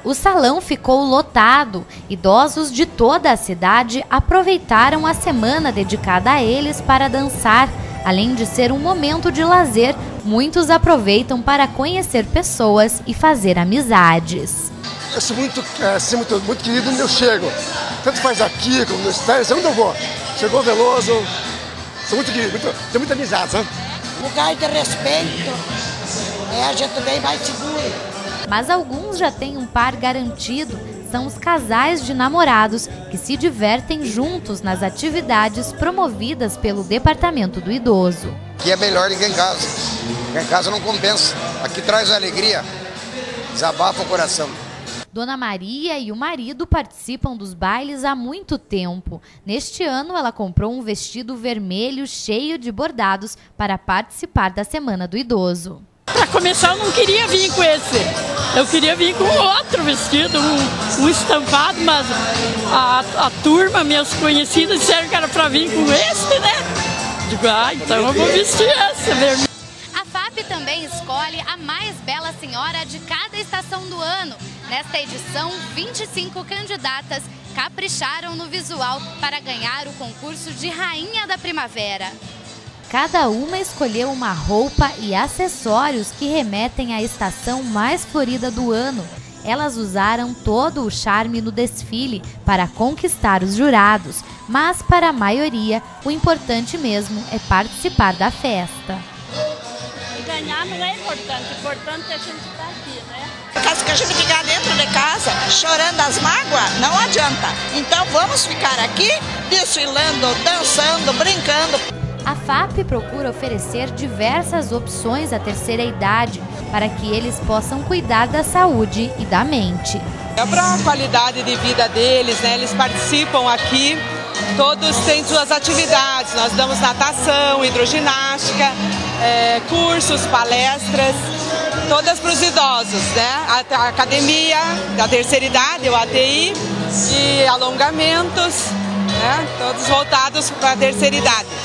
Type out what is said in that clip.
O salão ficou lotado. Idosos de toda a cidade aproveitaram a semana dedicada a eles para dançar. Além de ser um momento de lazer, muitos aproveitam para conhecer pessoas e fazer amizades. Eu sou muito querido onde eu chego. Tanto faz aqui como no estádio, onde eu vou. Chegou Veloso, sou muito querido, tenho muita amizade, sabe? Lugar de respeito, a gente vem mais seguro. Mas alguns já têm um par garantido. São os casais de namorados que se divertem juntos nas atividades promovidas pelo Departamento do Idoso. Aqui é melhor do que em casa. Em casa não compensa. Aqui traz alegria, desabafa o coração. Dona Maria e o marido participam dos bailes há muito tempo. Neste ano, ela comprou um vestido vermelho cheio de bordados para participar da Semana do Idoso. Para começar, eu não queria vir com esse. Eu queria vir com outro vestido, um estampado, mas a turma, minhas conhecidas, disseram que era para vir com esse, né? Digo, então eu vou vestir esse vermelho. A FAP também escolhe a mais bela senhora de cada estação do ano. Nesta edição, 25 candidatas capricharam no visual para ganhar o concurso de Rainha da Primavera. Cada uma escolheu uma roupa e acessórios que remetem à estação mais florida do ano. Elas usaram todo o charme no desfile para conquistar os jurados, mas para a maioria, o importante mesmo é participar da festa. Ganhar não é importante, o importante é a gente estar aqui, né? Caso que a gente ficar dentro de casa chorando as mágoas, não adianta. Então vamos ficar aqui desfilando, dançando, brincando. A FAP procura oferecer diversas opções à terceira idade para que eles possam cuidar da saúde e da mente. É para a qualidade de vida deles, né? Eles participam aqui, todos têm suas atividades. Nós damos natação, hidroginástica, cursos, palestras, todas para os idosos, né? A academia da terceira idade, o ATI, e alongamentos, né? Todos voltados para a terceira idade.